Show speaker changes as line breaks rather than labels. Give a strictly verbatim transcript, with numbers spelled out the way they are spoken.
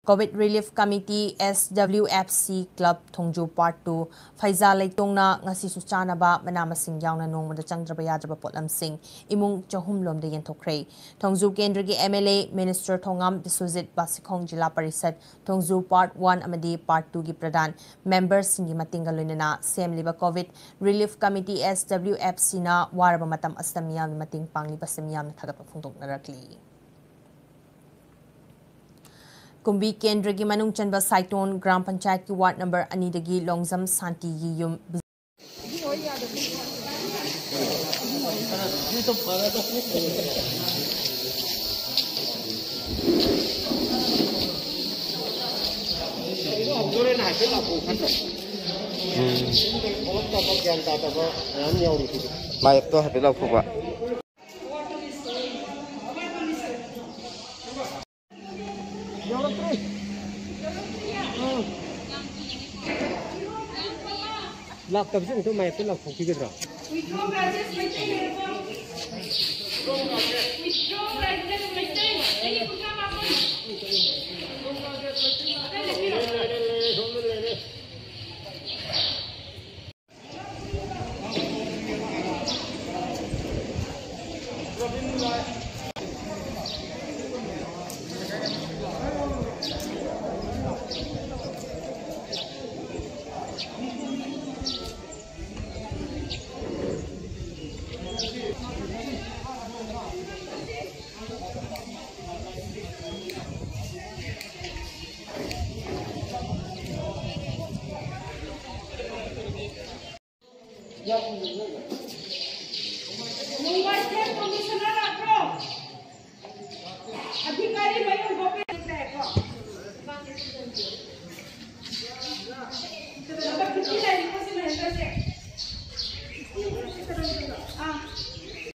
COVID Relief Committee S W F C Club Thongju Part two Phaiza Leitongna ngasi su chanaba manamasing yauna nongmada changdraba yadraba potlamsing imung chahum lomda yenthokre Thongju Kendra M L A Minister Thongam Biswajit Basikhong Jila Parishad Thongju Part one amadi Part two gi Pradhan members singi matinga loinana semliba COVID Relief Committee S W F C na waraba matam astamiyam mating pangliba semiyam thagapa phungdoknarakli Kumbi Kendra ki manung chanba Saiton Gram Panchayat ki ward number Anidagi Longzam Santi yi yum
Baik tu hati lau kuat. Lak kabisa itu mai tu lak foki gedra. Withdraw Rajesh maintain uniform. Withdraw Rajesh maintain. Ini putra apa? Mumbai state commissioner आपको अधिकारी भाइयों को पे देखो मतलब कितनी line को से महेंद्र से